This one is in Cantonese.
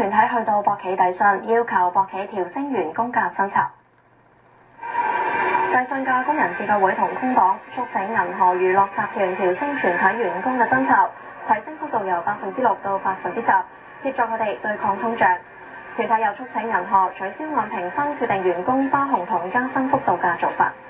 團體去到博企遞信，要求博企調升員工嘅薪酬。遞信嘅工人自救會同工黨促請銀河娛樂集團調升全體員工嘅薪酬，提升幅度由6%到10%，協助佢哋對抗通脹。團體又促請銀河取消按評分決定員工花紅同加薪幅度嘅做法。